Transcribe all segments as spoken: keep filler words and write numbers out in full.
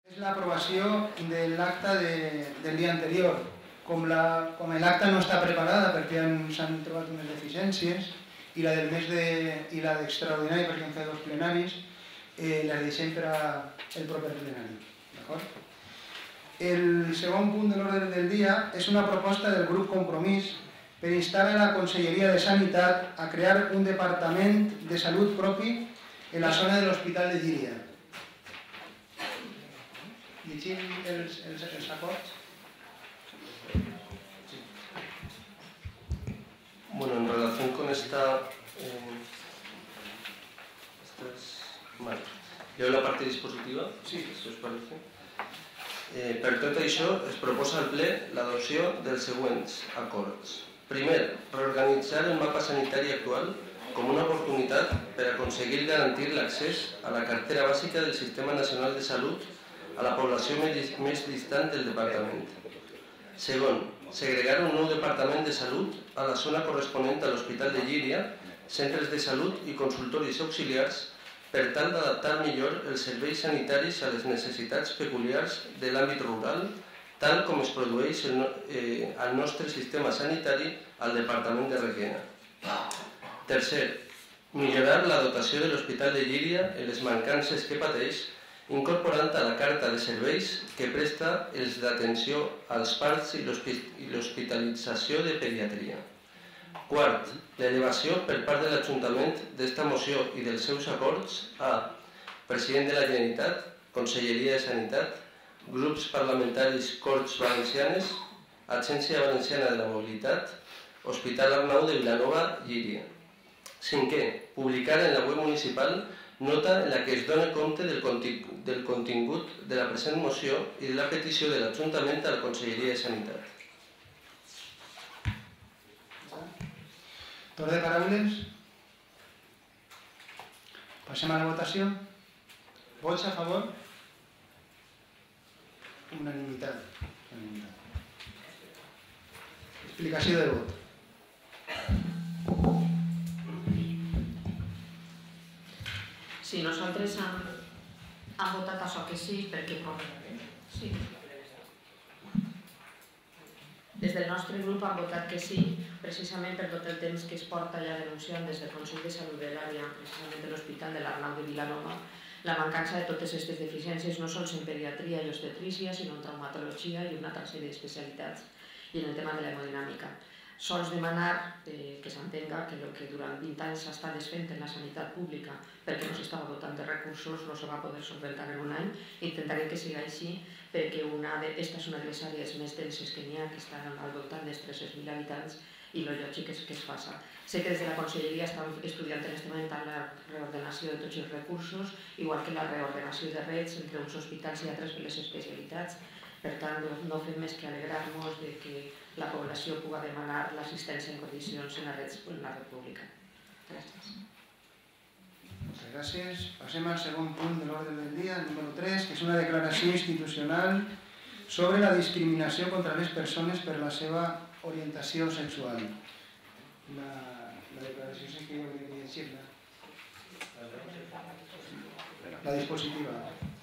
És l'aprovació de l'acta de, del dia anterior. Com l'acta no està preparada perquè s'han trobat unes deficiències i la del mes de, i la d'extraordinari perquè hem fet dos plenaris, eh, les deixem per al proper plenari. D'acord? El segon punt de l'ordre del dia és una proposta del grup Compromís per instar a la Conselleria de Sanitat a crear un departament de salut propi en la zona de l'Hospital de Llíria. Llegim els, els, els acords. Sí. Bueno, en relación con esta... Eh, esta es, vale. Leo la parte dispositiva, sí. Si us parece. Eh, per tot això, es proposa al ple l'adopció dels següents acords. Primer, reorganitzar el mapa sanitari actual com una oportunitat per aconseguir garantir l'accés a la cartera bàsica del Sistema Nacional de Salut a la població més distant del departament. Segon, segregar un nou departament de salut a la zona corresponent a l'Hospital de Llíria, centres de salut i consultoris auxiliars per tal d'adaptar millor els serveis sanitaris a les necessitats peculiars de l'àmbit rural, tal com es produeix el, eh, al nostre sistema sanitari al departament de Requena. Tercer, millorar la dotació de l'Hospital de Llíria en les mancances que pateix, incorporant a la carta de serveis que presta els d'atenció als parts i l'hospitalització de pediatria. Quart, l'elevació per part de l'Ajuntament d'esta moció i dels seus acords a President de la Generalitat, Conselleria de Sanitat, grups parlamentaris Corts Valencianes, Agència Valenciana de la Mobilitat, Hospital Arnau de Vilanova, Llíria. Cinquè, publicar en la web municipal nota en la que es dona compte del contingut de la present moció i de la petició de l'Ajuntament a la Conselleria de Sanitat. Torn de paraules. Passem a la votació. Vots a favor? Unanimitat. Explicació de vot. Sí, nosaltres hem, hem votat això que sí, perquè sí. Des del nostre grup hem votat que sí, precisament per tot el temps que es porta ja denunciant des del Consell de Salut de l'àrea, precisament de l'Hospital de l'Arnau de Vilanova, la mancança de totes aquestes deficiències, no sols en pediatria i obstetrícia, sinó en traumatologia i una altra sèrie d'especialitats, i en el tema de l'hemodinàmica. Sols demanar eh, que s'entenga que el que durant vint anys s'està desfent en la sanitat pública perquè no s'estava dotant de recursos no se va poder solventar en un any. Intentaré que sigui així perquè aquesta és una de les àrees més denses que n'hi ha, que estan al voltant dels tres-cents mil habitants i el lògic és que es faça. Sé que des de la Conselleria estan estudiant en aquest moment la reordenació de tots els recursos, igual que la reordenació de rets entre uns hospitals i altres per les especialitats. Per tant, no fem més que alegrar-nos de que la població pugui demanar l'assistència en condicions en la red pública. Gràcies. Moltes gràcies. Passem al segon punt de l'ordre del dia, el número tres, que és una declaració institucional sobre la discriminació contra les persones per la seva orientació sexual. La, la declaració sé que jo hauria de llegir-la. La dispositiva.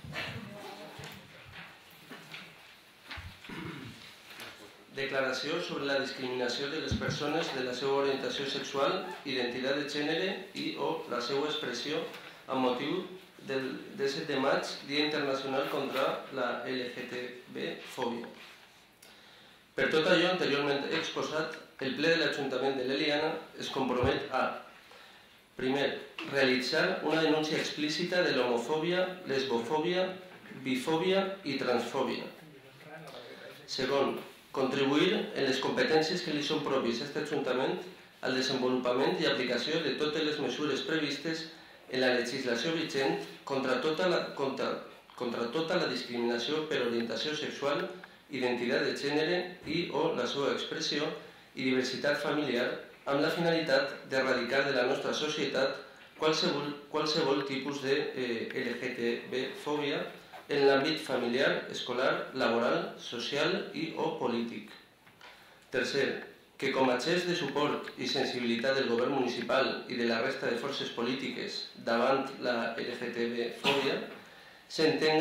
Declaració sobre la discriminació de les persones de la seva orientació sexual, identitat de gènere i o la seva expressió amb motiu del disset de maig, Dia Internacional contra la L G T B-fòbia. Per tot allò anteriorment exposat, el ple de l'Ajuntament de l'Eliana es compromet a: primer, realitzar una denúncia explícita de l'homofòbia, lesbofòbia, bifòbia i transfòbia. Segon, contribuir en les competències que li són propis a aquest Ajuntament al desenvolupament i aplicació de totes les mesures previstes en la legislació vigent contra tota la, contra, contra tota la discriminació per orientació sexual, identitat de gènere i o la seva expressió i diversitat familiar amb la finalitat d'erradicar de la nostra societat qualsevol, qualsevol tipus de eh, L G T B-fòbia en l'àmbit familiar, escolar, laboral, social i o polític. Tercer, que com a gest de suport i sensibilitat del govern municipal i de la resta de forces polítiques davant la L G T B-fòbia, s'entenga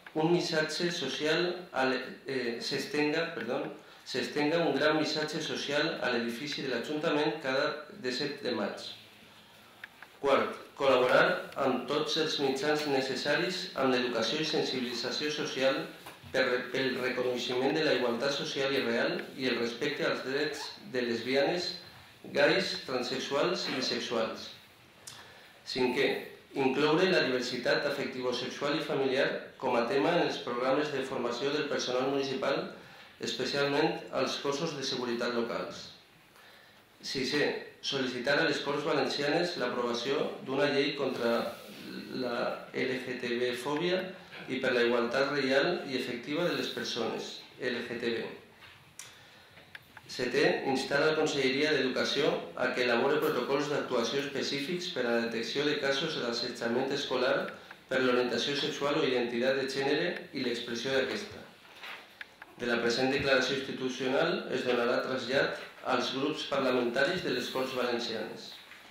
un missatge social, eh, s'estenga, perdó, s'estenga un gran missatge social a l'edifici de l'Ajuntament cada disset de maig. Quart, col·laborar amb tots els mitjans necessaris amb l'educació i sensibilització social pel reconeixement de la igualtat social i real i el respecte als drets de lesbianes, gais, transexuals i bisexuals. Cinquè, incloure la diversitat afectivo-sexual i familiar com a tema en els programes de formació del personal municipal, especialment als cossos de seguretat locals. Sisè, sol·licitar a les Corts Valencianes l'aprovació d'una llei contra la L G T B-fòbia i per la igualtat real i efectiva de les persones L G T B. Setè, instar a la Conselleria d'Educació a que elabore protocols d'actuació específics per a la detecció de casos d'assetjament escolar per l'orientació sexual o identitat de gènere i l'expressió d'aquesta. De la present declaració institucional es donarà trasllat als grups parlamentaris de les Corts Valencianes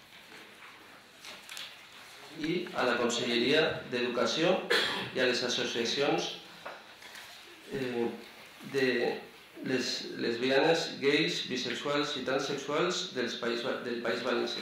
i a la Conselleria d'Educació i a les associacions eh, de les lesbianes, gais, bisexuals i transexuals del País, del País Valencià.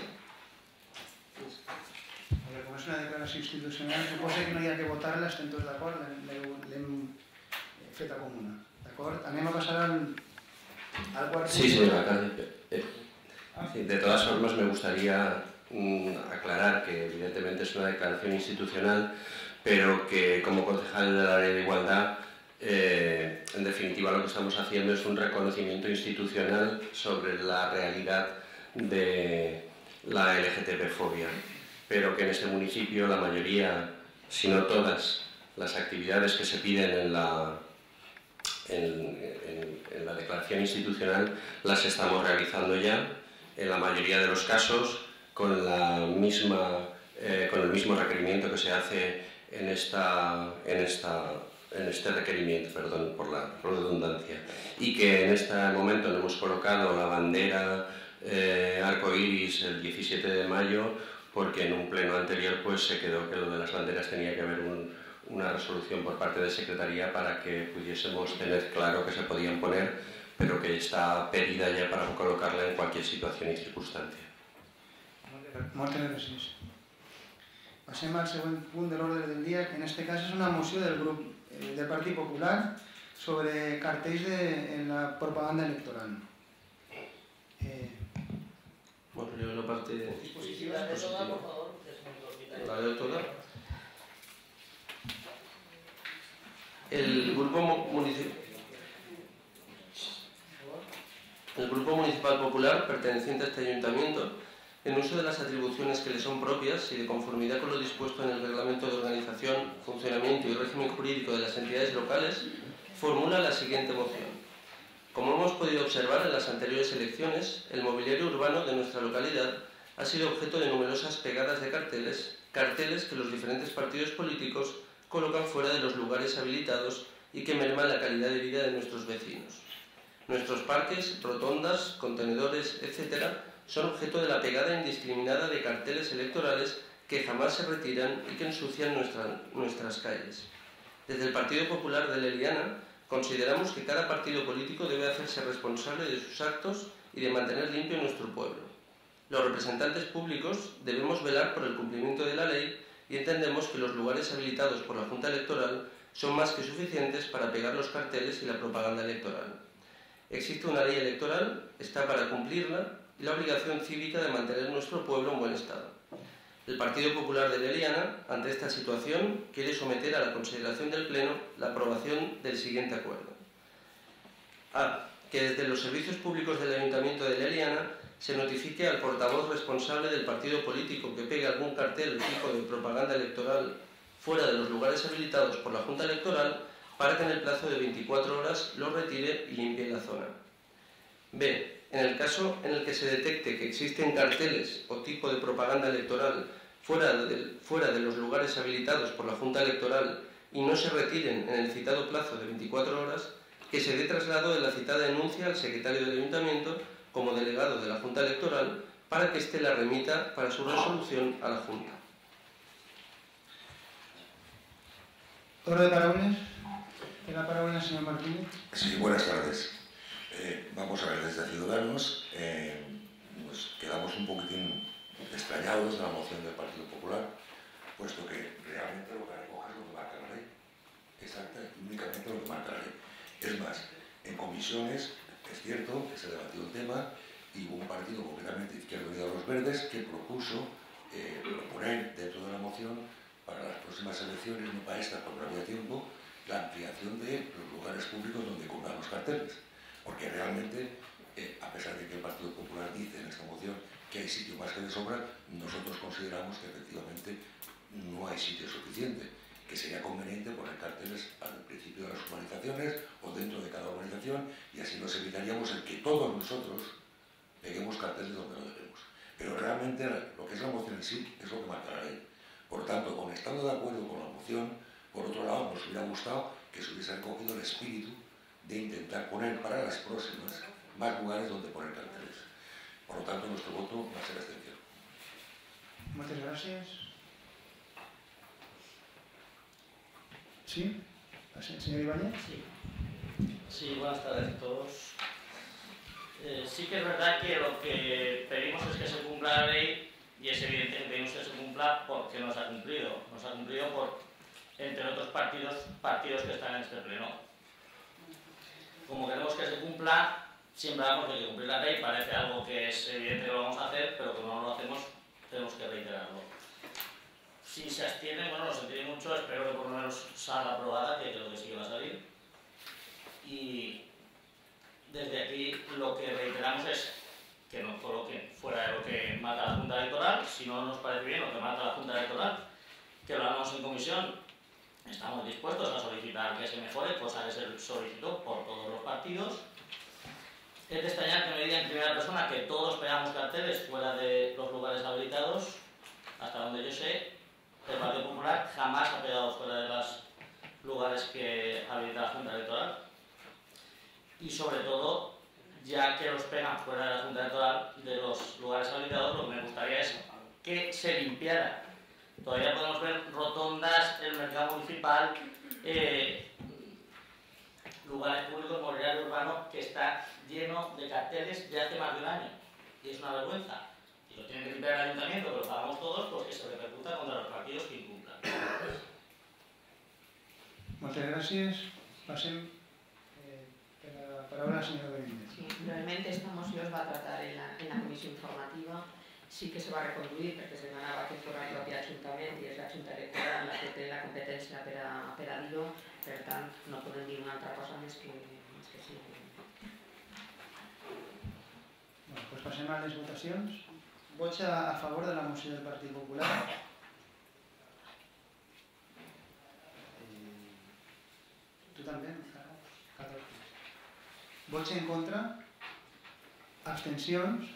Com és una declaració institucional, suposa que no hi ha que votar-la, estem tots d'acord, l'hem feta comuna. D'acord? Anem a passar al, al quart. Sí, señora alcalde. De todas formas, me gustaría aclarar que evidentemente es una declaración institucional, pero que como concejal del área de igualdad, eh, en definitiva lo que estamos haciendo es un reconocimiento institucional sobre la realidad de la L G T B-fobia, pero que en este municipio la mayoría, si no todas, las actividades que se piden en la, en, en, en la declaración institucional las estamos realizando ya, en la mayoría de los casos, con, la misma, eh, con el mismo requerimiento que se hace en, esta, en, esta, en este requerimiento, perdón por la redundancia, y que en este momento le hemos colocado la bandera eh, arcoíris el diecisiete de mayo, porque en un pleno anterior pues, se quedó que lo de las banderas tenía que haber un, una resolución por parte de Secretaría para que pudiésemos tener claro que se podían poner, pero que está pedida ya para colocarla en cualquier situación y circunstancia. Moltes gràcies. Passem al següent punt de l'ordre del dia, que en aquest cas és una moció del grup del Partit Popular sobre cartells de, en la propaganda electoral. Eh... Bueno, yo la parte dispositiva. La de toda, por favor, que es muy cortita. La de toda. El grupo municipal El Grupo Municipal Popular, perteneciente a este ayuntamiento, en uso de las atribuciones que le son propias y de conformidad con lo dispuesto en el Reglamento de Organización, Funcionamiento y Régimen Jurídico de las Entidades Locales, formula la siguiente moción. Como hemos podido observar en las anteriores elecciones, el mobiliario urbano de nuestra localidad ha sido objeto de numerosas pegadas de carteles, carteles que los diferentes partidos políticos colocan fuera de los lugares habilitados y que merman la calidad de vida de nuestros vecinos. Nuestros parques, rotondas, contenedores, etcétera, son objeto de la pegada indiscriminada de carteles electorales que jamás se retiran y que ensucian nuestra, nuestras calles. Desde el Partido Popular de Leliana consideramos que cada partido político debe hacerse responsable de sus actos y de mantener limpio nuestro pueblo. Los representantes públicos debemos velar por el cumplimiento de la ley y entendemos que los lugares habilitados por la Junta Electoral son más que suficientes para pegar los carteles y la propaganda electoral. Existe una ley electoral, está para cumplirla, y la obligación cívica de mantener nuestro pueblo en buen estado. El Partido Popular de Leliana, ante esta situación, quiere someter a la consideración del Pleno la aprobación del siguiente acuerdo. A. Que desde los servicios públicos del Ayuntamiento de Leliana se notifique al portavoz responsable del partido político que pegue algún cartel o tipo de propaganda electoral fuera de los lugares habilitados por la Junta Electoral para que en el plazo de veinticuatro horas lo retire y limpie la zona. B. En el caso en el que se detecte que existen carteles o tipo de propaganda electoral fuera de, fuera de los lugares habilitados por la Junta Electoral y no se retiren en el citado plazo de veinticuatro horas, que se dé traslado de la citada denuncia al secretario del Ayuntamiento como delegado de la Junta Electoral para que éste la remita para su resolución a la Junta. Orden de palabras. Tiene la palabra el señor Martínez. Sí, buenas tardes. Eh, vamos a ver, desde Ciudadanos eh, pues quedamos un poquitín extrañados de la moción del Partido Popular, puesto que realmente lo que recoge es lo que marca la ley. Exacta y únicamente lo que marca la ley. Es más, en comisiones es cierto que se debatió el tema y hubo un partido, concretamente Izquierda Unida de los Verdes, que propuso eh, proponer dentro de la moción para las próximas elecciones, no para esta porque no había tiempo, la ampliación de los lugares públicos donde colgar los carteles. Porque realmente, eh, a pesar de que el Partido Popular dice en esta moción que hay sitio más que de sobra, nosotros consideramos que efectivamente no hay sitio suficiente, que sería conveniente poner carteles al principio de las urbanizaciones o dentro de cada urbanización, y así nos evitaríamos el que todos nosotros peguemos carteles donde no debemos. Pero realmente lo que es la moción en sí es lo que marca la ley. Por tanto, con estando de acuerdo con la moción, por otro lado, nos hubiera gustado que se hubiese recogido el espíritu de intentar poner para las próximas más lugares donde poner carteles. Por lo tanto, nuestro voto va a ser abstención. Muchas gracias. ¿Sí? ¿Señor Ibáñez? Sí. Sí, buenas tardes a todos. Eh, sí que es verdad que lo que pedimos es que se cumpla la ley, y es evidente que pedimos que se cumpla porque no se ha cumplido. No se ha cumplido por, entre otros partidos, partidos que están en este pleno. Como queremos que se cumpla, siempre hablamos de que cumplir la ley, parece algo que es evidente que lo vamos a hacer, pero como no lo hacemos, tenemos que reiterarlo. Si se abstiene, bueno, lo sentiré mucho, espero que por lo menos salga aprobada, que creo que sí que va a salir. Y desde aquí lo que reiteramos es que nos coloquen fuera de lo que mata la Junta Electoral. Si no nos parece bien lo que mata la Junta Electoral, que lo hagamos en comisión. Estamos dispuestos a solicitar que se mejore, cosa que se solicitó por todos los partidos. Es de extrañar que me diga en primera persona que todos pegamos carteles fuera de los lugares habilitados. Hasta donde yo sé, el Partido Popular jamás ha pegado fuera de los lugares que habilita la Junta Electoral. Y sobre todo, ya que los pegan fuera de la Junta Electoral, de los lugares habilitados, lo que me gustaría es que se limpiara. Todavía podemos ver rotondas, el mercado municipal, eh, lugares públicos, mobiliario urbano, que está lleno de carteles de hace más de un año. Y es una vergüenza. Y lo tiene que limpiar el ayuntamiento, que lo pagamos todos, porque se repercuta contra los partidos que incumplan. Muchas gracias. Pasen eh, la palabra al señor Benítez. Sí, realmente esta moció es va a tratar en la, en la comissió informativa. Sí que se va a reconduir perquè se demanava que fos el propi Ajuntament i és la Junta Electoral la que té la competència per a, per a dir-ho, per tant no podem dir una altra cosa més que, més que sí. Bueno, pues passem a les votacions. Vots a, a favor de la moció del Partit Popular. Eh, tu també? catorze. Vots en contra? Abstencions?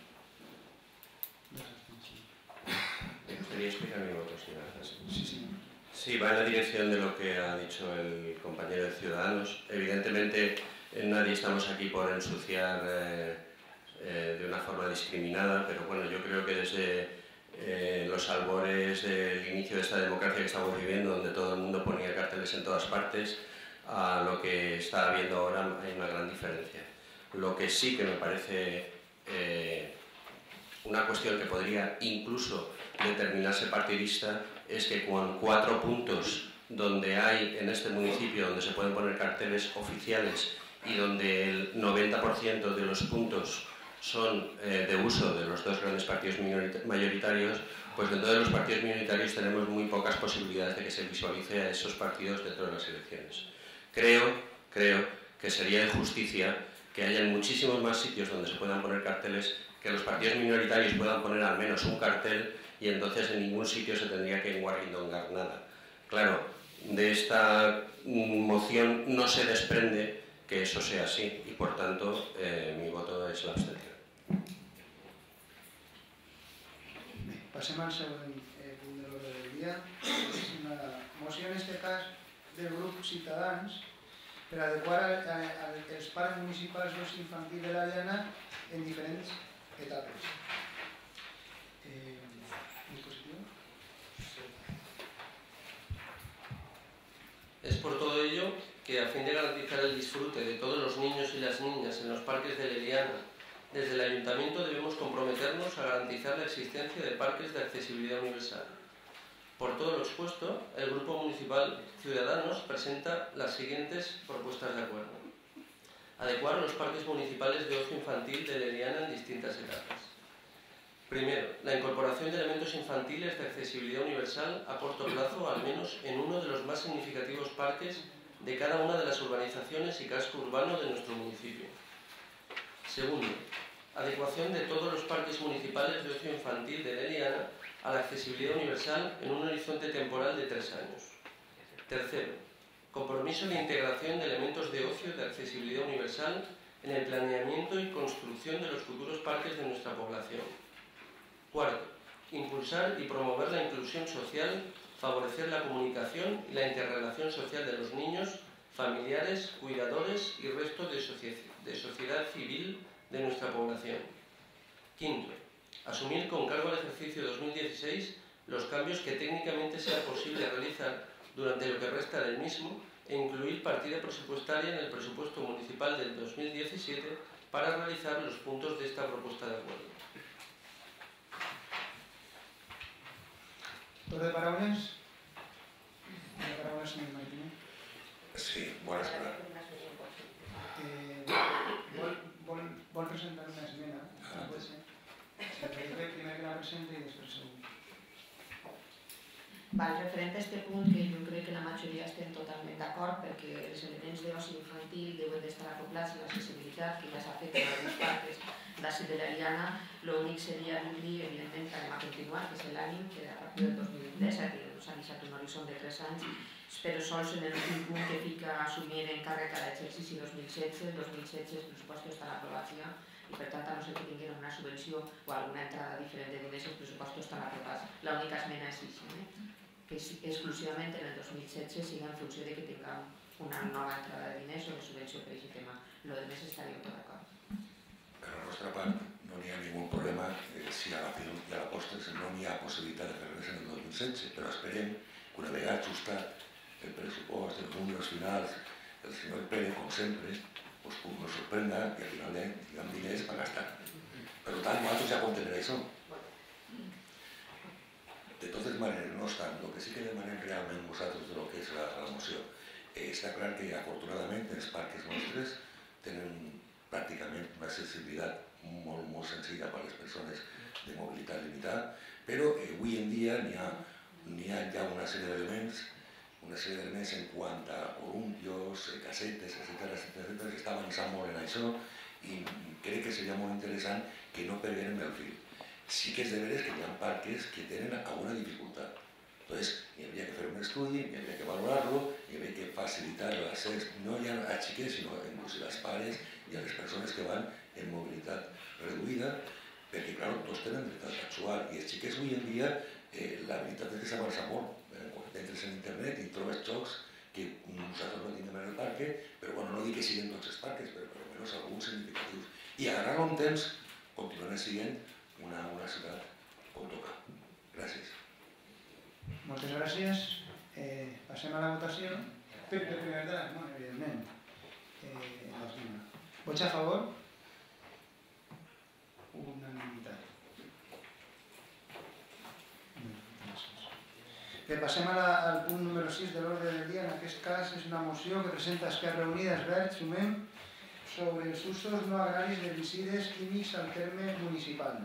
Me gustaría explicar mi voto, señora Gracias. Sí, sí. Sí, va en la dirección de lo que ha dicho el compañero de Ciudadanos. Evidentemente, eh, nadie estamos aquí por ensuciar eh, eh, de una forma discriminada, pero bueno, yo creo que desde eh, los albores del inicio de esta democracia que estamos viviendo, donde todo el mundo ponía carteles en todas partes, a lo que está habiendo ahora hay una gran diferencia. Lo que sí que me parece eh, una cuestión que podría incluso determinarse partidista es que con cuatro puntos donde hay en este municipio donde se pueden poner carteles oficiales y donde el noventa por ciento de los puntos son eh, de uso de los dos grandes partidos mayoritarios, pues dentro de los partidos minoritarios tenemos muy pocas posibilidades de que se visualice a esos partidos dentro de las elecciones. Creo, creo que sería de justicia que haya muchísimos más sitios donde se puedan poner carteles, que los partidos minoritarios puedan poner al menos un cartel y entonces en ningún sitio se tendría que enguarrindongar nada. Claro, de esta moción no se desprende que eso sea así y por tanto eh, mi voto es la abstención. Passem al següent eh, punt de l'ordre del dia. És una moció, en aquest cas, del grup Ciutadans per adequar a, a, a, els parcs municipals d'ús infantil de la Llana en diferents etapes. Eh, Es que, a fin de garantizar el disfrute de todos los niños y las niñas en los parques de Leliana, desde el Ayuntamiento debemos comprometernos a garantizar la existencia de parques de accesibilidad universal. Por todo lo expuesto, el Grupo Municipal Ciudadanos presenta las siguientes propuestas de acuerdo. Adecuar los parques municipales de ocio infantil de Leliana en distintas etapas. Primero, la incorporación de elementos infantiles de accesibilidad universal a corto plazo, al menos en uno de los más significativos parques de cada una de las urbanizaciones y casco urbano de nuestro municipio. Segundo, adecuación de todos los parques municipales de ocio infantil de Leliana a la accesibilidad universal en un horizonte temporal de tres años. Tercero, compromiso de integración de elementos de ocio de accesibilidad universal en el planeamiento y construcción de los futuros parques de nuestra población. Cuarto, impulsar y promover la inclusión social, favorecer la comunicación y la interrelación social de los niños, familiares, cuidadores y resto de, de sociedad civil de nuestra población. Quinto, asumir con cargo al ejercicio dos mil dieciséis los cambios que técnicamente sea posible realizar durante lo que resta del mismo e incluir partida presupuestaria en el presupuesto municipal del dos mil diecisiete para realizar los puntos de esta propuesta de acuerdo. Torre de paraules? De paraules, senyor Martínez. Sí, bones tardes. Eh, vol, vol, vol presentar una esmena? Ah. No pot ser. Primer que la presente i després segur. Val, referent a aquest punt, que jo crec que la majoria estem totalment d'acord perquè els elements d'oci infantil deuen d'estar acoplats a l'accessibilitat que ja s'ha fet en alguns parques d'ací de l'Eliana. L'únic seria dir-li, evidentment, que anem a continuar, que és l'ànim, que a partir del dos mil disset s'ha deixat un horitzó de tres anys, però sols en l'últim punt que fica assumir encàrrec a l'exercici dos mil setze. El dos mil setze els pressupostos estan aprovats ja i per tant, a no ser que tinguin una subvenció o alguna entrada diferent de diners, els pressupostos estan aprovats. L'única esmena és això, eh? que exclusivament en el dos mil setze siga en funció de que tinguem una nova entrada de diners o de subvenció per aquest tema. Lo demés estaríem tot d'acord. Per la nostra part no hi ha ningú problema eh, si a la fi i a la postres no hi ha possibilitat de fer res en el dos mil setze, però esperem que una vegada ajustat el pressupost, els números finals, el senyor Pérez, com sempre, pues, nos sorprenda i al final d'any tinguem diners per gastar. Per tant, nosaltres ja comptem en això. De totes maneres, no obstant, el que sí que demanem realment nosaltres de lo que és la, la moció, eh, està clar que afortunadament els parcs nostres tenen pràcticament una accessibilitat molt, molt senzilla per a les persones de mobilitat limitada, però eh, avui en dia n'hi ha, n'hi ha ja una sèrie d'elements, una sèrie d'elements en quant a columpios, casetes, etcètera, etcètera, que està avançant molt en això i crec que seria molt interessant que no perdem el fil. Sí que és de veres que hi ha parques que tenen alguna dificultat. Entonces, hi hauria que fer un estudi, hi hauria que valorarlo, hi hauria que facilitar l'accés, no ja a xiquets, sinó inclús als pares i a les persones que van en mobilitat reduïda, perquè, clar, tots tenen dret a actuar. I els xiquets avui en dia, eh, la veritat és que s'avança molt. Quan entres en internet i trobes jocs que nosaltres no tinguem en el parque, però bueno, no dic que siguin tots els parques, però per almenys alguns significatius. I agarrar-lo un temps, continuarà sent una, una ciutat com toca. Gràcies. Moltes gràcies. Eh, passem a la votació. Per primer de no, evidentment. Eh, l'esmena. Vots a favor? Unanimitat. Bé, passem a la, al punt número sis de l'ordre del dia. En aquest cas és una moció que presenta Esquerra Unida, Verds, Sumem, sobre els usos no agraris d'herbicides químics al terme municipal.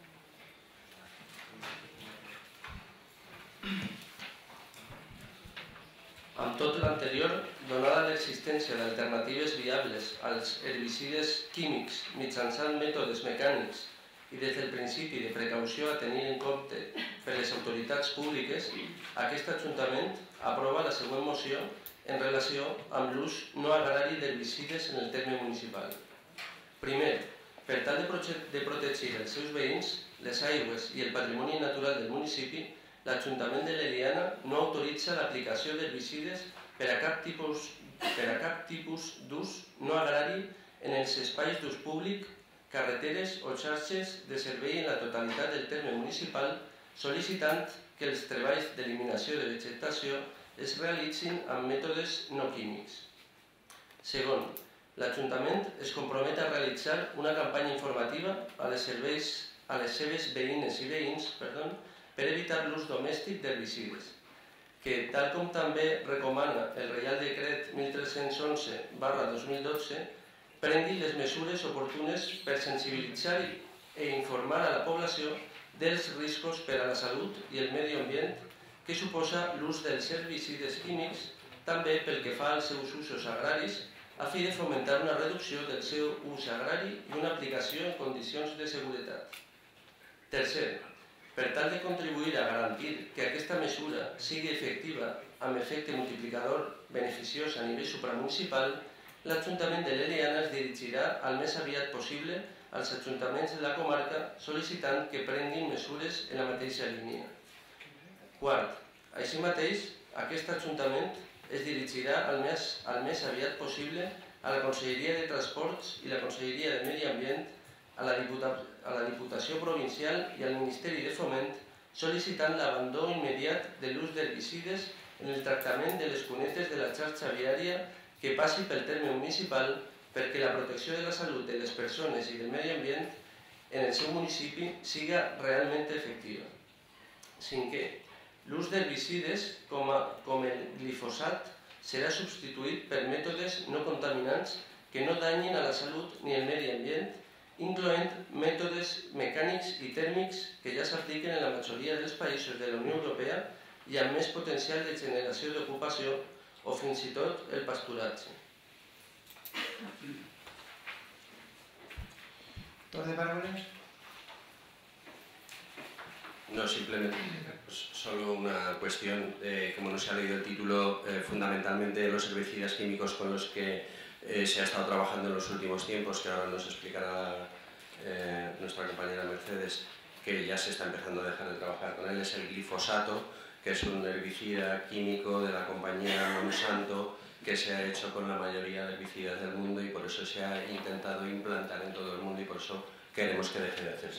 Amb tot l'anterior, donada l'existència d'alternatives viables als herbicides químics mitjançant mètodes mecànics i des del principi de precaució a tenir en compte per les autoritats públiques, aquest Ajuntament aprova la següent moció en relació amb l'ús no agrari d'herbicides en el terme municipal. Primer, per tal de protegir els seus veïns, les aigües i el patrimoni natural del municipi, l'Ajuntament de l'Eliana no autoritza l'aplicació d'herbicides per a cap tipus, per a cap tipus d'ús no agrari en els espais d'ús públic, carreteres o xarxes de servei en la totalitat del terme municipal, sol·licitant que els treballs d'eliminació de vegetació es realitzin amb mètodes no químics. Segon, l'Ajuntament es compromet a realitzar una campanya informativa a les, serveis, a les seves veïnes i veïns perdó, per evitar l'ús domèstic d'herbicides, que, tal com també recomana el Reial Decret mil tres-cents onze barra dos mil dotze, prengui les mesures oportunes per sensibilitzar i informar a la població dels riscos per a la salut i el medi ambient que suposa l'ús dels herbicides químics, també pel que fa als seus usos agraris, a fi de fomentar una reducció del seu ús agrari i una aplicació en condicions de seguretat. Tercer, per tal de contribuir a garantir que aquesta mesura sigui efectiva amb efecte multiplicador beneficiós a nivell supramunicipal, l'Ajuntament de l'Eliana es dirigirà al més aviat possible als ajuntaments de la comarca sol·licitant que prenguin mesures en la mateixa línia. Quart, així mateix, aquest Ajuntament es dirigirà al més, al més aviat possible a la Conselleria de Transports i la Conselleria de Medi Ambient, a la, Diputa, a la Diputació Provincial i al Ministeri de Foment, sol·licitant l'abandó immediat de l'ús d'herbicides en el tractament de les cunetes de la xarxa viària que passi pel terme municipal perquè la protecció de la salut de les persones i del medi ambient en el seu municipi siga realment efectiva. Cinquè, l'ús d'herbicides com, com el glifosat serà substituït per mètodes no contaminants que no danyin a la salut ni el medi ambient, incloent mètodes mecànics i tèrmics que ja s'apliquen en la majoria dels països de la Unió Europea i amb més potencial de generació d'ocupació o fins i tot el pasturatge. ¿Torre de palabras? No, simplemente pues, solo una cuestión, eh, como no se ha leído el título, eh, fundamentalmente los herbicidas químicos con los que eh, se ha estado trabajando en los últimos tiempos, que ahora nos explicará eh, nuestra compañera Mercedes, que ya se está empezando a dejar de trabajar con él, es el glifosato, que es un herbicida químico de la compañía Monsanto, que se ha hecho con la mayoría de herbicidas del mundo y por eso se ha intentado implantar en todo el mundo y por eso queremos que deje de hacerse.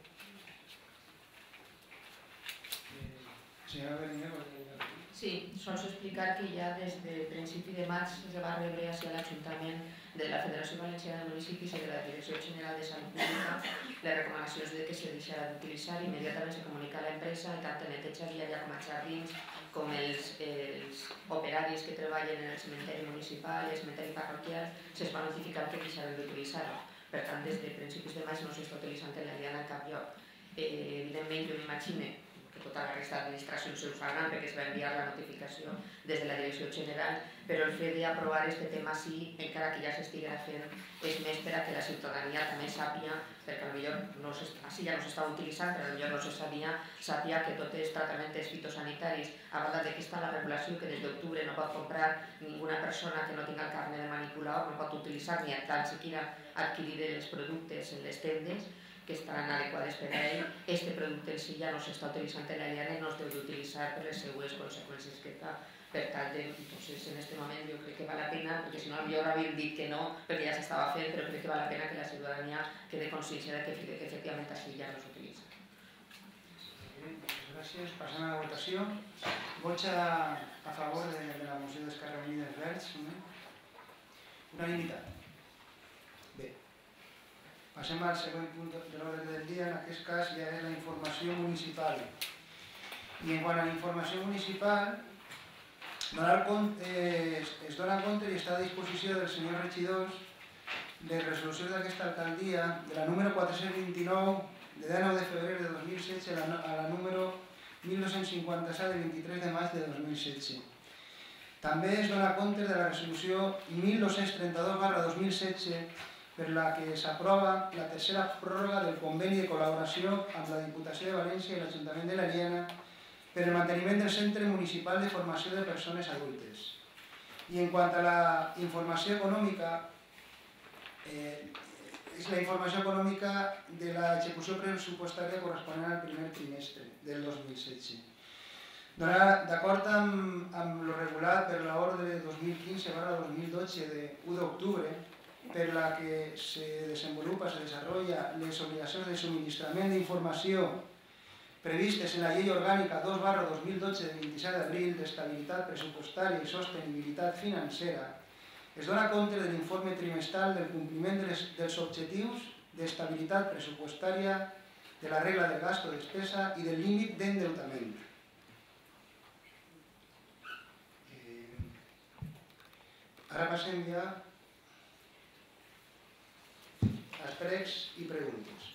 Señora Bernier, Sí, sols explicar que ja des de principi de maig se va rebre hacia l'Ajuntament de la Federació Valenciana de Municipis i de la Direcció General de Salut Pública les recomanacions de que se deixarà d'utilitzar. Immediatament se comunica a l'empresa, tant en neteja viària com a jardins, com els, els operaris que treballen en el cementeri municipal i el cementeri parroquial, se'ls va notificar que deixaran d'utilitzar-ho. Per tant, des de principis de maig no s'està utilitzant en l'Eliana en cap lloc. Eh, evidentment, jo m'imagino que tota la resta d'administracions ho faran perquè es va enviar la notificació des de la Direcció General, però el fet d'aprovar aquest tema sí, encara que ja s'estigui fent, és més per a que la ciutadania també sàpia, perquè potser no així ja no s'està utilitzant, però potser no se sabia, sàpia que tots els tractaments fitosanitaris, a banda que està la regulació que des d'octubre no pot comprar ninguna persona que no tinga el carnet de manipulador, no pot utilitzar ni tan siquiera adquirir els productes en les tendes, que estan adequades per a ell. Este producte en si ja no s'està utilitzant en l'Eliana i no es deu d'utilitzar per les seues conseqüències que fa. Per tant, entonces, en aquest moment jo crec que val la pena, perquè si no jo hauria dit que no, perquè ja s'estava fent, però crec que val la pena que la ciutadania quede conscienciada que, que efectivament així ja no s'utilitza. Gràcies. Passem a la votació. Vots a, a favor de, de la moció d'Esquerra Unida i Verds. Unanimitat. Bé. Passem al següent punt de l'ordre del dia, en aquest cas ja és la informació municipal. I en quant a la informació municipal, eh, es dona compte i està a disposició del senyor regidor de resolucions d'aquesta alcaldia de la número quatre-cents vint-i-nou de dinou de febrer de dos mil setze a la, a la número mil dos-cents cinquanta-set de vint-i-tres de maig de dos mil setze. També es dona compte de la resolució mil dos-cents trenta-dos barra dos mil setze per la que s'aprova la tercera pròrroga del conveni de col·laboració amb la Diputació de València i l'Ajuntament de l'Eliana per el manteniment del Centre Municipal de Formació de Persones Adultes. I en quant a la informació econòmica, eh, és la informació econòmica de l'execució pressupostària corresponent al primer trimestre del dos mil setze. D'acord amb, amb lo regulat per l'ordre dos mil quinze barra dos mil dotze de u d'octubre, per la que se desenvolupa, se desarrolla les obligacions de subministrament d'informació previstes en la Llei Orgànica dos barra dos mil dotze de vint-i-set d'abril d'estabilitat pressupostària i sostenibilitat financera, Es dona compte de l'informe trimestral del compliment dels objectius d'estabilitat pressupostària, de la regla de gasto de despesa i del límit d'endeutament. Ara passem ja als pregs i preguntes.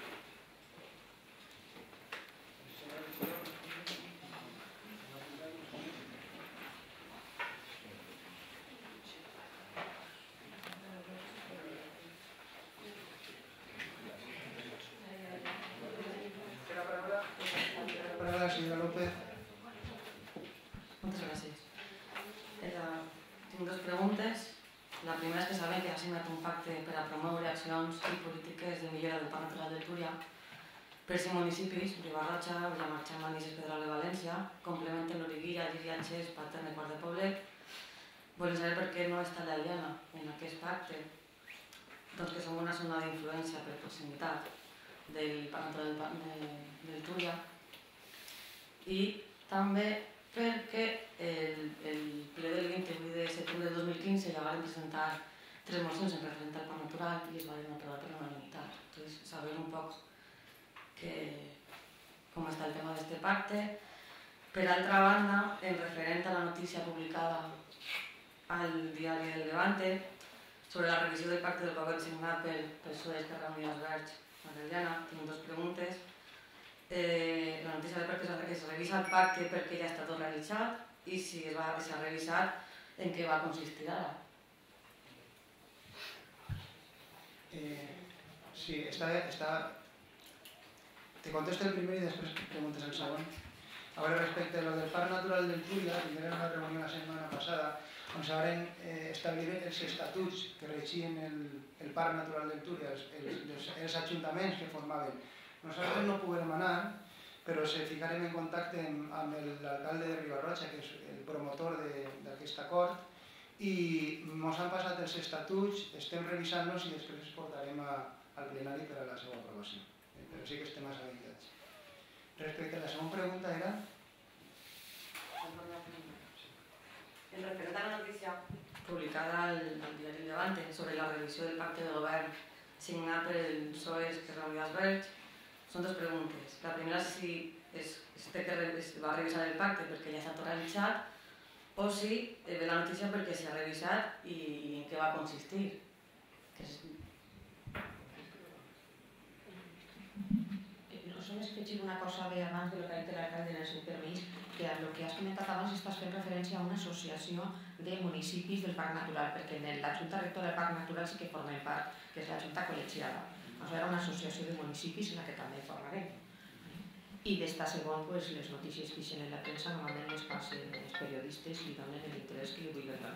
Senyora López. Moltes gràcies. Tinc dues preguntes. La primera és que sabem que ha signat un pacte per a promoure accions i polítiques de millora del Parc Natural del Túria per cinc municipis, Riba-roja, Vilamarxant, Manises, Pedrol de València, complementen l'Origuilla, Lliriatxes, Paterna i Quart de Poblet. Volem saber per què no està l'Aliana en aquest pacte. Doncs que som una zona d'influència per proximitat del Parc Natural del Túria. I també perquè el ple del vint-i-vuit de setembre de dos mil quinze ja van presentar tres mocions en referent al Parc Natural i es van aprovar per unanimitat. Entonces, saber un poc com està el tema d'aquest pacte. Per altra banda, en referent a la notícia publicada al diari del Levante sobre la revisió del pacte del govern signat pel P S O E, Esquerra Unida i Verds, Madrellana, tinc dues preguntes. La notícia de perquè es revisa el pacte perquè ja està tot realitzat i si s'ha revisat, en què va consistir ara? Sí, està... Te contesto el primer i després preguntes el segon. A veure, respecte a lo del Parc Natural del Túria, tindrem una reunió la setmana passada on se van establir els estatuts que regien el Parc Natural del Túria, els ajuntaments que formaven. Nosaltres no podem anar, però se ficarem en contacte amb l'alcalde de Riba-roja, que és el promotor d'aquest acord, i ens han passat els estatuts, estem revisant-los i després els portarem al plenari per a la seva aprovació. Però sí que estem assabentats. Respecte a la segona pregunta era... En referent a la notícia publicada al diari Levante sobre la revisió del pacte de govern signat per el P S O E, Esquerra Unida i Verds, són dues preguntes. La primera és si es va revisar el pacte perquè ja s'ha tot realitzat o si ve la notícia perquè s'ha revisat i en què va consistir. Només afegir una cosa abans de lo que ha dit l'alcalde en el seu permís, que el que has comentat abans estàs fent referència a una associació de municipis del Parc Natural, perquè en la Junta Rectora del Parc Natural sí que formem part, que és la Junta Col·legiada. Això era una associació de municipis en la que també formarem. I d'esta segon, les notícies que ixen en la premsa normalment les passen els periodistes i donen l'interès que li vull donar.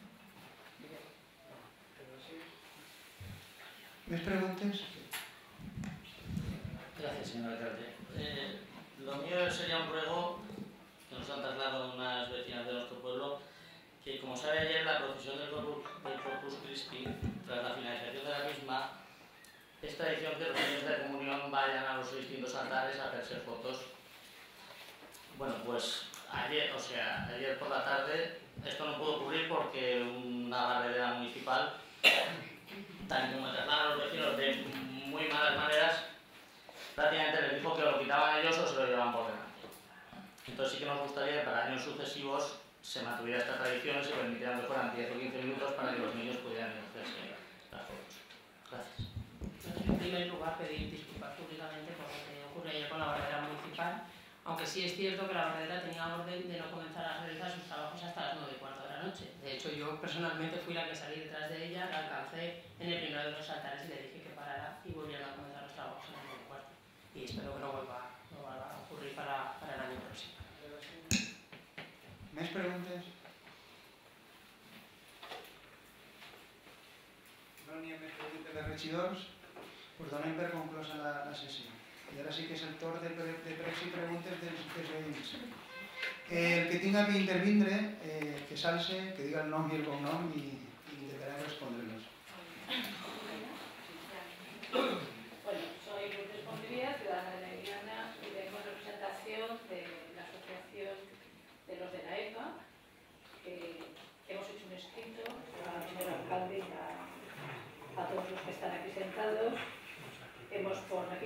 ¿Més preguntes? Gracias, señor alcalde. Eh, lo mío sería un ruego que nos han trasladado unas vecinas de nuestro pueblo, que como sabe ayer la procesión del Corpus Christi, tras la finalización de la misma, es tradición que los niños de comunión vayan a los distintos altares a hacerse fotos. Bueno, pues ayer, o sea, ayer por la tarde, esto no pudo ocurrir porque una barredera municipal, tal como me trasladan los vecinos de muy malas maneras, prácticamente les dijo que lo quitaban ellos o se lo llevaban por delante. Entonces sí que nos gustaría que para años sucesivos se mantuviera esta tradición y se permitieran que fueran diez o quince minutos para que los niños pudieran hacerse las fotos. Gracias. En primer lugar, pedir disculpas públicamente por lo que ocurre ayer con la barredera municipal, aunque sí es cierto que la barredera tenía orden de no comenzar a realizar sus trabajos hasta las nueve y cuarto de la noche. De hecho, yo personalmente fui la que salí detrás de ella, la alcancé en el primero de los altares y le dije que parara y volvieran a comenzar los trabajos a las nueve y cuarto. Y espero que no vuelva, no vuelva a ocurrir para, para el año próximo. ¿Més preguntes? No n'hi ha més preguntes de regidors, doncs donem per conclosa la, la sessió. I ara sí que és el torn de, de pregs i preguntes dels, dels veïns. Eh, el que tinga que intervindre, eh, que s'alce, que diga el nom i el cognom i, i intentarem respondre-los. Bueno, soy Lourdes Pondría, ciudadana de la Iriana, y vengo en representación de la asociación de los de la E P A, que hemos hecho un escrito a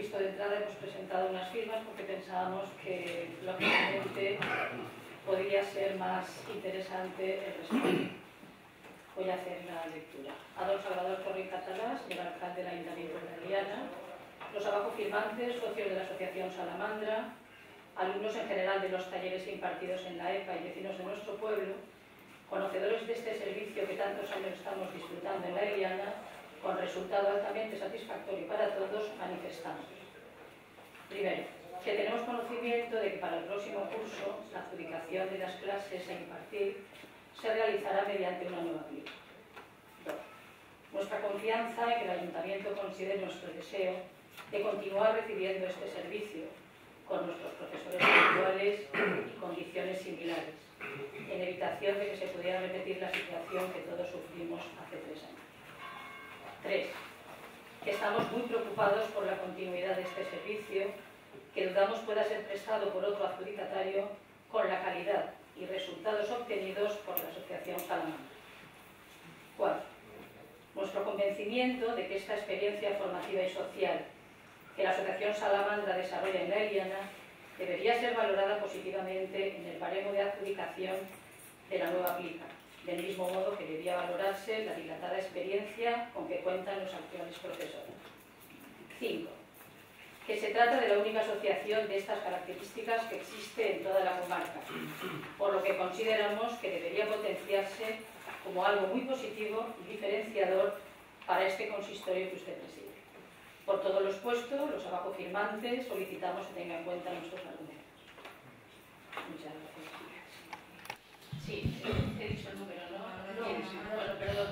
visto de entrada hemos presentado unas firmas porque pensábamos que lógicamente podría ser más interesante el resumen. Voy a hacer la lectura. A don Salvador Torre Catalás, el alcalde del Ayuntamiento de Eliana, los abajo firmantes, socios de la Asociación Salamandra, alumnos en general de los talleres impartidos en la E P A y vecinos de nuestro pueblo, conocedores de este servicio que tantos años estamos disfrutando en la Eliana, con resultado altamente satisfactorio para todos, manifestamos. Primero, que tenemos conocimiento de que para el próximo curso la adjudicación de las clases a impartir se realizará mediante una nueva aplicación. Dos, nuestra confianza en que el Ayuntamiento considere nuestro deseo de continuar recibiendo este servicio con nuestros profesores actuales y condiciones similares, en evitación de que se pudiera repetir la situación que todos sufrimos hace tres años. Tres, que estamos muy preocupados por la continuidad de este servicio, que dudamos pueda ser prestado por otro adjudicatario con la calidad y resultados obtenidos por la Asociación Salamandra. Cuarto, nuestro convencimiento de que esta experiencia formativa y social que la Asociación Salamandra desarrolla en la Eliana debería ser valorada positivamente en el baremo de adjudicación de la nueva aplica, del mismo modo que debía valorarse la dilatada experiencia con que cuentan los actuales profesores. Cinco, que se trata de la única asociación de estas características que existe en toda la comarca, por lo que consideramos que debería potenciarse como algo muy positivo y diferenciador para este consistorio que usted preside. Por todo lo expuesto, los abajo firmantes solicitamos que tengan en cuenta nuestros argumentos. Muchas gracias. Sí, he dicho el número, ¿no? No, bueno, perdón.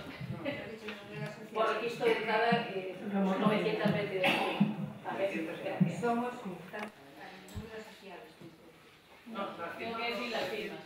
Por registro de entrada, eh, novecientos veintidós. Somos números sociales. No, tengo que decir las firmas.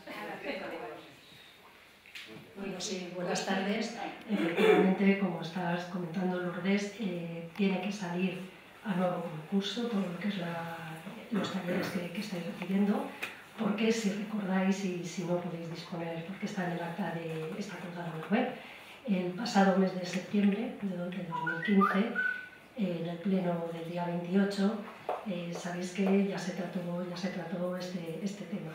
Bueno, sí, buenas tardes. Efectivamente, como estabas comentando, Lourdes, eh, tiene que salir a nuevo concurso todo lo que es la, los talleres que, que estáis recibiendo, porque si recordáis y si no podéis disponer, porque está en el acta de está colgado en la web, el pasado mes de septiembre de dos mil quince, en el pleno del día veintiocho, eh, sabéis que ya se trató, ya se trató este, este tema.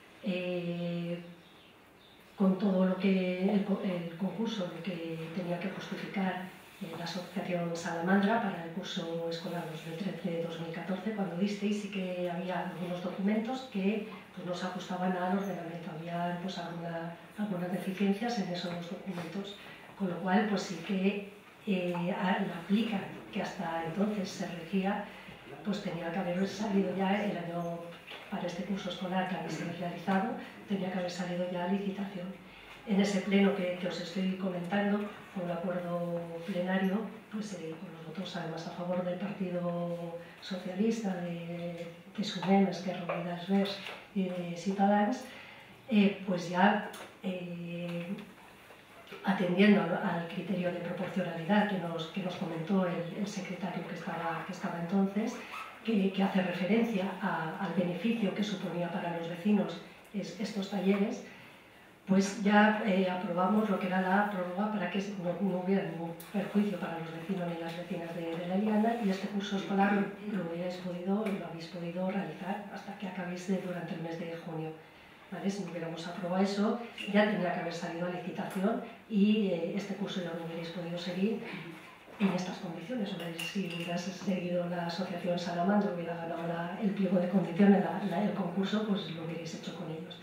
Eh, con todo lo que el, el concurso, lo que tenía que justificar eh, la Asociación Salamandra para el curso escolar dos mil trece dos mil catorce, cuando disteis, sí que había algunos documentos que pues, no se ajustaban al ordenamiento, había pues, alguna, algunas deficiencias en esos documentos, con lo cual pues sí que eh, la aplica que hasta entonces se regía, pues tenía que haber salido ya el año, para este curso escolar que habéis realizado, tenía que haber salido ya a licitación. En ese pleno que, que os estoy comentando, con un acuerdo plenario, pues eh, con los votos además a favor del Partido Socialista, de, de Sumem, Esquerra Unida dels Verds y de Ciutadans, eh, pues ya eh, atendiendo al criterio de proporcionalidad que nos, que nos comentó el, el secretario que estaba, que estaba entonces, que, que hace referencia a, al beneficio que suponía para los vecinos es, estos talleres, pues ya eh, aprobamos lo que era la prórroga para que no, no hubiera ningún perjuicio para los vecinos ni las vecinas de, de la Eliana, y este curso escolar lo, lo, hubierais podido, lo habéis podido realizar hasta que acabéis de, durante el mes de junio. ¿Vale? Si no hubiéramos aprobado eso, ya tendría que haber salido a licitación y eh, este curso ya no hubierais podido seguir en estas condiciones. Si hubieras seguido la Asociación Salamandra, hubiera ganado la, el pliego de condiciones, la, la, el concurso, pues lo hubierais hecho con ellos.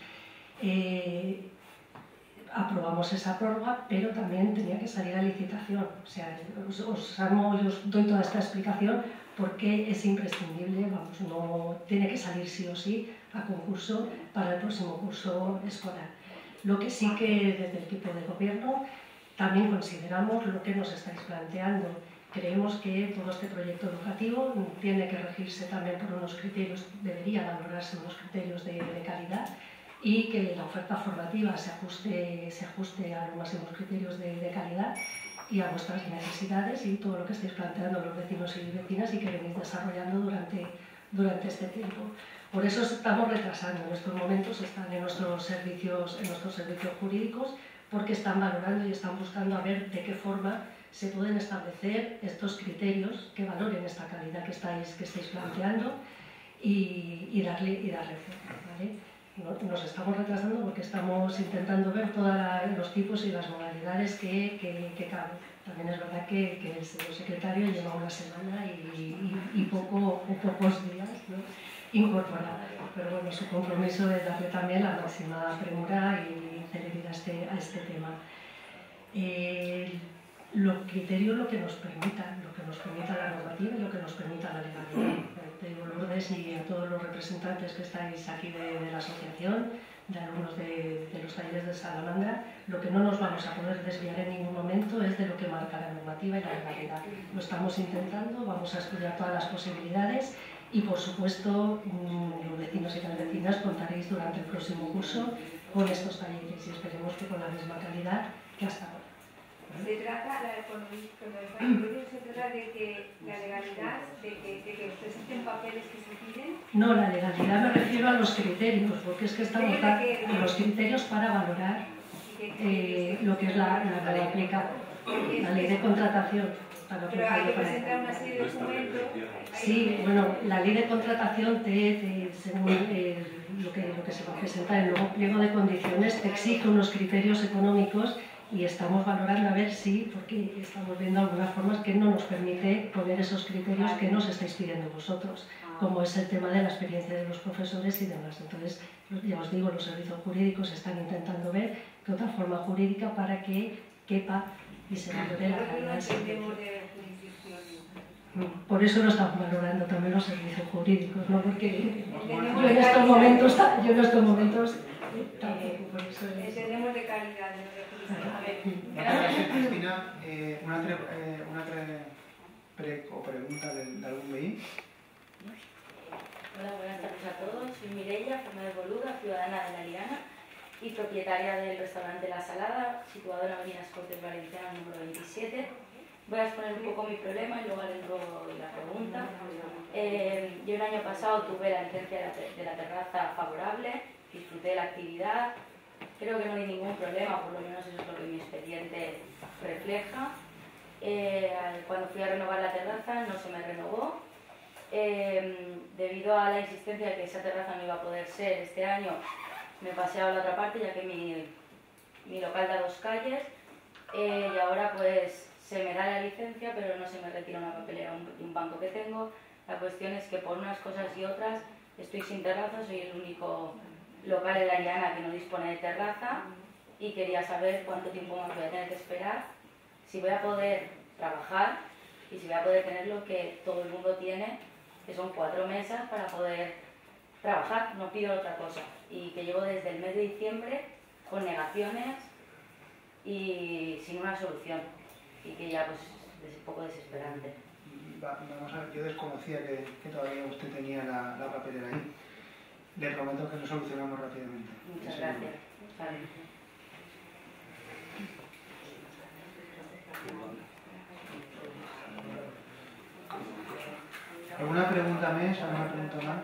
Eh, aprobamos esa prórroga, pero también tenía que salir a licitación. O sea, os, os, armo, os doy toda esta explicación porque es imprescindible, vamos, no tiene que salir sí o sí a concurso para el próximo curso escolar. Lo que sí que desde el equipo de gobierno también consideramos lo que nos estáis planteando. Creemos que todo este proyecto educativo tiene que regirse también por unos criterios, debería valorarse unos criterios de, de calidad, y que la oferta formativa se ajuste, se ajuste a los máximos criterios de, de calidad y a vuestras necesidades y todo lo que estáis planteando los vecinos y vecinas y que venís desarrollando durante, durante este tiempo. Por eso estamos retrasando. En estos momentos están en nuestros servicios, en nuestros servicios jurídicos, porque están valorando y están buscando a ver de qué forma se pueden establecer estos criterios que valoren esta calidad que estáis, que estáis planteando y, y, darle, y darle forma, ¿vale? Nos estamos retrasando porque estamos intentando ver todos los tipos y las modalidades que, que, que caben. También es verdad que, que el señor secretario lleva una semana y, y, y poco, o pocos días, ¿no?, incorporado. Pero bueno, su compromiso es darle también la máxima premura y celeridad a este, a este tema. Eh, los criterios lo que nos permita, lo que nos permita la normativa y lo que nos permita la legalidad. Te digo, Lourdes, y a todos los representantes que estáis aquí de, de la asociación, de alumnos de, de los talleres de Salamandra, lo que no nos vamos a poder desviar en ningún momento es de lo que marca la normativa y la legalidad. Lo estamos intentando, vamos a estudiar todas las posibilidades y, por supuesto, los vecinos y las vecinas contaréis durante el próximo curso con estos talleres y esperemos que con la misma calidad que hasta ahora. Se trata, la, cuando, cuando está en el se trata de que la legalidad, de que, de que presenten papeles que se piden. No, la legalidad me refiero a los criterios, porque es que estamos dando los criterios para valorar eh, lo que es la, la ley aplicable, la ley de contratación. Para Pero hay que presentar una serie de documentos. Sí, bueno, la ley de contratación, te, te, según eh, lo, que, lo que se va a presentar en el nuevo pliego de condiciones, te exige unos criterios económicos. Y estamos valorando a ver si, porque estamos viendo algunas formas que no nos permite poner esos criterios que nos estáis pidiendo vosotros, como es el tema de la experiencia de los profesores y demás. Entonces, ya os digo, los servicios jurídicos están intentando ver qué otra forma jurídica para que quepa y se valore la calidad del servicio. Por eso lo estamos valorando también los servicios jurídicos, ¿no? Porque yo en estos momentos, yo en estos momentos tampoco, por eso es... Entendemos de calidad, de a ver, gracias, Cristina. Eh, una altra eh, una pre o pregunta de, de algún veí. Hola, buenas tardes a todos. Soy Mireia Fernández Boluda, ciudadana de La Liana y propietaria del restaurante La Salada, situado en Avenida Cortes Valenciana número veintisiete. Voy a exponer un poco mi problema y luego dentro de la pregunta. Eh, yo el año pasado tuve la licencia de la terraza favorable, disfruté de la actividad. Creo que no hay ningún problema, por lo menos eso es lo que mi expediente refleja. Eh, cuando fui a renovar la terraza no se me renovó. Eh, debido a la insistencia de que esa terraza no iba a poder ser este año, me pasé a la otra parte, ya que mi, mi local da dos calles. Eh, y ahora pues se me da la licencia, pero no se me retira una papelera de un banco que tengo. La cuestión es que por unas cosas y otras estoy sin terraza, soy el único local en La Liana que no dispone de terraza y quería saber cuánto tiempo más voy a tener que esperar, si voy a poder trabajar y si voy a poder tener lo que todo el mundo tiene, que son cuatro mesas para poder trabajar, no pido otra cosa. Y que llevo desde el mes de diciembre con negaciones y sin una solución y que ya pues es un poco desesperante. Vamos a ver, yo desconocía que, que todavía usted tenía la, la papelera ahí. Le prometo que lo solucionamos rápidamente. Muchas gracias. Vale. ¿Alguna pregunta más? ¿Alguna pregunta más?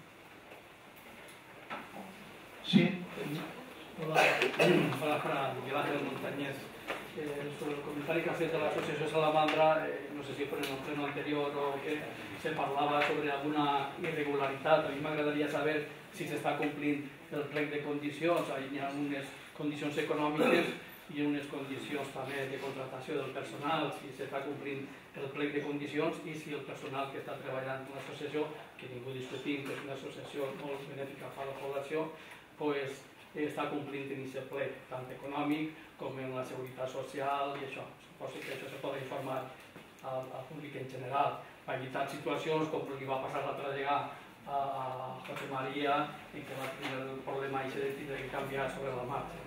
Sí. Hola, hola Fran, Miguel Ángel Montañez. Eh, sobre el comentario que ha fet de l'associació Salamandra, eh, no sé si fue en el pleno anterior o que se parlava sobre alguna irregularitat. A mi m'agradaria saber si s'està complint el plec de condicions. Hi ha unes condicions econòmiques i unes condicions també de contratació del personal, si s'està complint el plec de condicions i si el personal que està treballant en l'associació, que ningú discutim que és una associació molt benèfica per a la població, pues, està complint en aquest plec, tant econòmic com en la seguretat social i això. Suposo que això se pot informar al, al públic en general. Va evitar situacions com el que va passar l'altre dia a José María i que va tenir el problema i de tindre que canviar sobre la marxa.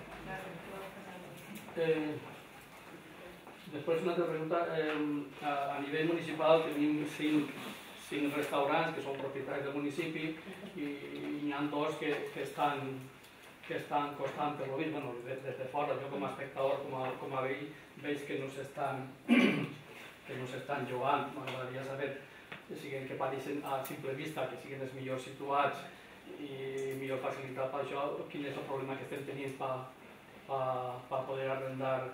Eh, després una altra pregunta. Eh, a, a nivell municipal tenim cinc, cinc restaurants que són propietaris del municipi i n'hi ha dos que, que estan que estan costant per lo mig, bueno, des, des de fora, jo com a espectador, com a, com a veí, veig que no s'estan que no s'estan jugant. M'agradaria saber que siguin que pareixen a simple vista, que siguin els millors situats i millor facilitat per això, quin és el problema que estem tenint per pa, pa poder arrendar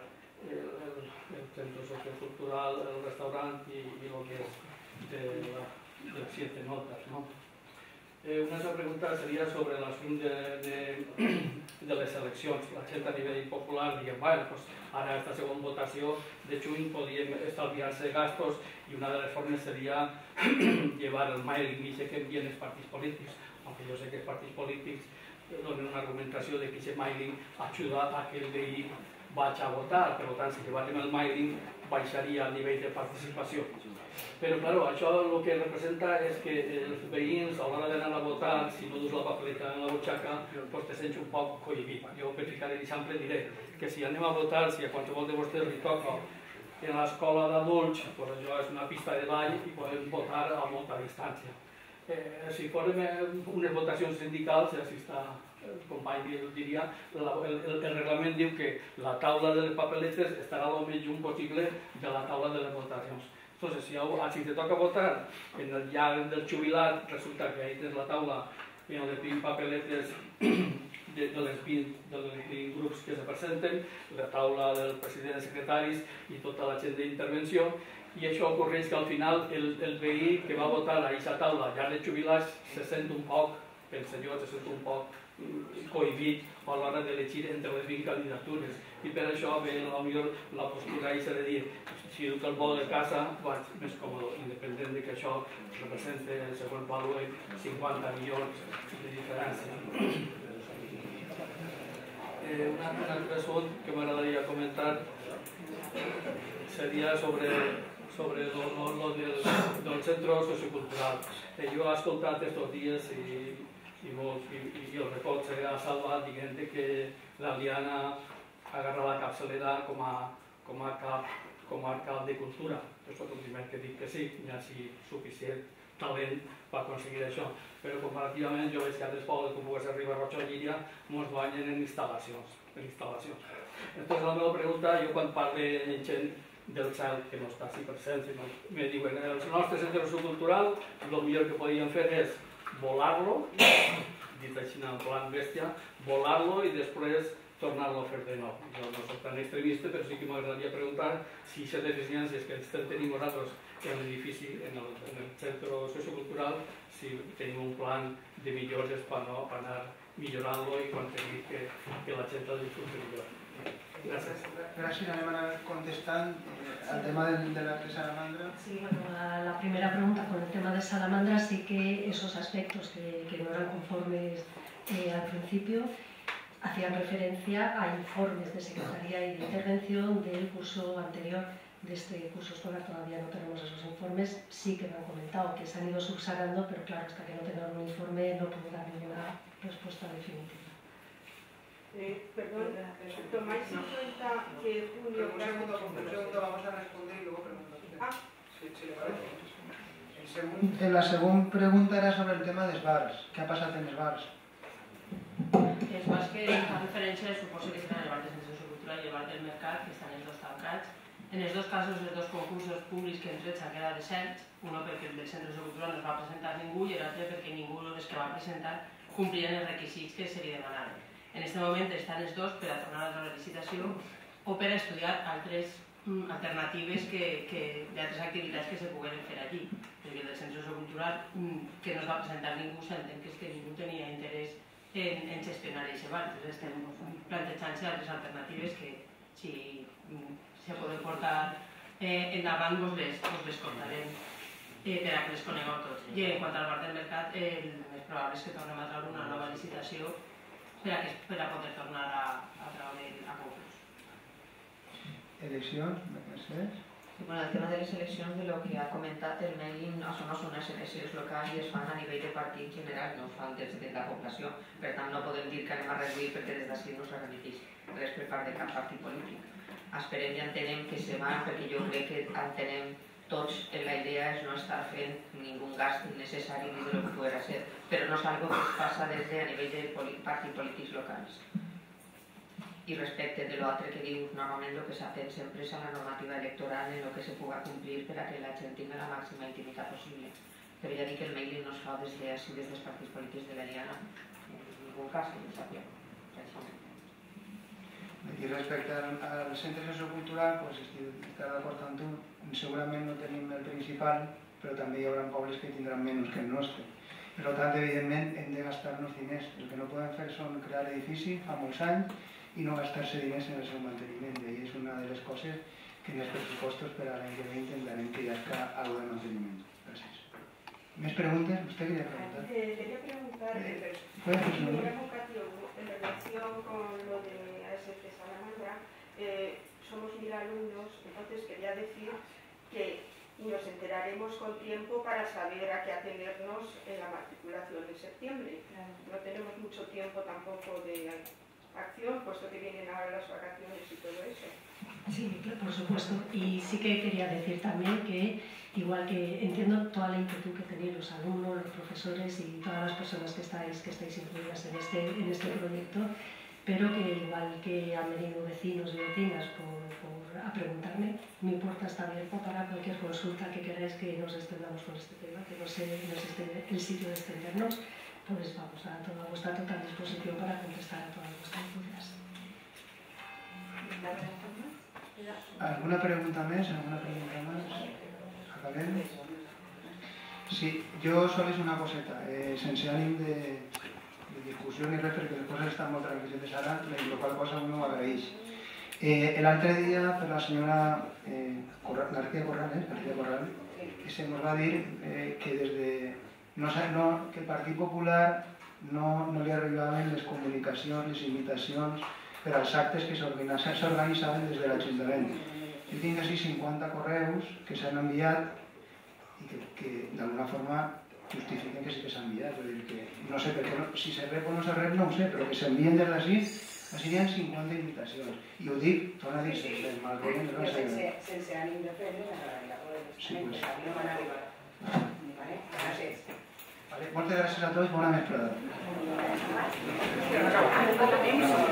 el, el, el centro sociocultural, el restaurant y, y lo que es de, la, de las siete notas, ¿no? Eh, una altra pregunta seria sobre l'assumpte de, de, de les eleccions. La gent a nivell popular diguem, bueno, pues ara aquesta segona votació de juny podíem estalviar-se gastos i una de les formes seria llevar el mailing i que envien els partits polítics, aunque jo sé que els partits polítics donen una argumentació de que aquest mailing ajuda a que el veí vagi a votar, per tant, si llevarem el mailing baixaria el nivell de participació. Però, clar, això el que representa és que els veïns, a l'hora d'anar a votar, si no dus la papeleta en la butxaca, doncs te sents un poc cohibit. Jo, per ficar l'exemple, diré que si anem a votar, si a qualsevol de vostès li toca en l'escola d'adults, doncs això és una pista de ball i podem votar a molta distància. Eh, si fórem unes votacions sindicals, si està el company diria, el, el, el reglament diu que la taula de les papeletes estarà el més lluny possible de la taula de les votacions. Entonces, si, si te toca votar en el llarg del jubilat, resulta que ahí tens la taula en les vint papeletes de, de les vint grups que se presenten, la taula del president i secretaris i tota la gent d'intervenció, i això ocorreix que al final el, el veí que va votar a aquesta taula al llarg de jubilats se sent un poc, penso jo, se sent un poc cohibit a l'hora d'elegir entre les vint candidatures. I per això ve la postura de dir si duc el bo de casa vaig més còmode, independent de que això representa, segons value, cinquanta milions de diferència. Eh, un altre assumpte que m'agradaria comentar seria sobre, sobre lo, lo, lo del, del centre sociocultural. Eh, jo he escoltat estos dies i, i, molt, i, i el recolze ha salvat dient que l'Aliana agarra la capçalera com a, com a cap com a alcalde de cultura. Jo soc el primer que dic que sí, hi ha si suficient talent per aconseguir això. Però comparativament jo veig que altres pobles com pogués arribar a Roig o Llíria ens guanyen en instal·lacions. En instal·lacions. Entonces la meva pregunta, jo quan parlo amb gent del cel, que no està cent per cent, sinó me diuen el nostre centre sociocultural el millor que podíem fer és volar-lo, dit així en plan bèstia, volar-lo i després tornar-lo a fer de nou. Jo no soc tan extremista, però sí que m'agradaria preguntar si aquestes deficiències que tenim nosaltres en l'edifici, en el, en el centre sociocultural, si tenim un plan de millores per no, per anar millorant-lo i aconseguir que, que la gent el disfruti millor. Gràcies. Gràcies. Anem a anar contestant al tema de, de la de Salamandra. Sí, bueno, la, la primera pregunta con el tema de Salamandra, sí que esos aspectos que, que no eran conformes eh, al principio hacían referencia a informes de Secretaría y de Intervención del curso anterior. De este curso escolar todavía no tenemos esos informes, sí que me han comentado que se han ido subsanando, pero claro, hasta que no tengamos un informe no puedo dar ninguna respuesta definitiva. Eh, perdón, ¿tomáis en cuenta que junio... Un segundo, un segundo, vamos a responder y luego preguntas. Ah. Sí, sí, le parece. El segun, la segunda pregunta era sobre el tema dels bars. Què ha passat en els bars? Els bars que fa referència suposo que seran el bar del Centre Sociocultural i el bar del Mercat, que estan els dos tancats. En els dos casos, els dos concursos públics que hem tret s'han quedat deserts, un perquè el del Centre Sociocultural no es va presentar ningú i l'altre perquè ningú dels que va presentar complien els requisits que se li demanaven. En aquest moment estan els dos per a tornar a la licitació o per a estudiar altres mm, alternatives que, que, d'altres activitats que se puguen fer allí. Perquè el del Centre Sociocultural, mm, que no es va presentar ningú, s'entén que és que ningú tenia interès en, en gestionar aquest bar. Entonces estem plantejant-se altres alternatives que si mm, se poden portar eh, endavant vos les, vos les contarem eh, per a que les conegueu tots. I en quant al bar del Mercat, eh, el més probable és que tornem a treure una nova licitació per a, que, per a poder tornar a, a treure a concurs. Eleccions, Mercès? Bueno, el tema de les eleccions, de lo que ha comentat el mailing, això no són unes eleccions locals i es fan a nivell de partit general, no es fan des de la població. Per tant, no podem dir que anem a reduir perquè des d'ací no s'ha garantís res per part de cap partit polític. Esperem i entenem que se van, perquè jo crec que entenem tots que la idea és no estar fent ningú gast innecessari ni de lo que pudiera ser, però no és algo que es passa des de a nivell de partits polítics locals. I respecte de l'altre que dius, normalment el que s'ha fet sempre és a la normativa electoral en el que se puga complir per a que la gent tingui la màxima intimitat possible. Però ja dic que el mailing no es fa des de així, des dels partits polítics de la Diana, en ningú cas que no sàpiga. I respecte al, al centre sociocultural, doncs estic d'acord amb tu, segurament no tenim el principal, però també hi haurà pobles que tindran menys que el nostre. Per tant, evidentment, hem de gastar-nos diners. El que no podem fer són crear edifici fa molts anys i no gastar-se diners en el seu manteniment. I és una de les coses que en els pressupostos per a l'any que ve intentarem que hi hagi algo de manteniment. Gràcies. ¿Més preguntes? ¿Usted quería preguntar? Eh, quería preguntar, Eh, en nivel educativo, en relación con lo de A S C Salamanca, eh, somos mil alumnos, entonces quería decir que nos enteraremos con tiempo para saber a qué atenernos en la matriculación de septiembre. No tenemos mucho tiempo tampoco de acción, puesto que vienen ahora las vacaciones y todo eso. Sí, por supuesto. Y sí que quería decir también que, igual que entiendo toda la inquietud que tenéis los alumnos, los profesores y todas las personas que estáis, que estáis incluidas en este, en este proyecto, pero que igual que han venido vecinos y vecinas por, por, a preguntarme, mi puerta está abierta para cualquier consulta que queráis que nos extendamos con este tema, que no sé nos esté el sitio de extendernos, pues vamos a toda vuestra total disposición para contestar a todas vuestras dudas. ¿Alguna pregunta más? ¿Alguna pregunta más? Acabem? Sí, jo sols una coseta, eh, sense ànim de, de discussió ni res, perquè les coses estan molt tranquil·les ara, la qual cosa uno ho agraeix. Eh, L'altre dia, per la senyora eh, García Corral, eh, García Corral, que se nos va dir eh, que des de no, no, que el Partit Popular no, no li arribaven les comunicacions, les invitacions per als actes que s'organitzaven des de l'Ajuntament. Jo tinc així cinquanta correus que s'han enviat i que, que d'alguna forma justifiquen que sí que s'han enviat. Vull dir que no sé per què, no, si se rep o no se rep no ho sé, però que s'envien des d'ací, així hi ha cinquanta invitacions. I ho dic, torna a dir, sense mal rotllo, no sé. Sense ànim de fer, no m'agradaria poder Sí, pues. no m'han arribat. Vale? Gràcies. Vale, moltes gràcies a tots, bona vesprada.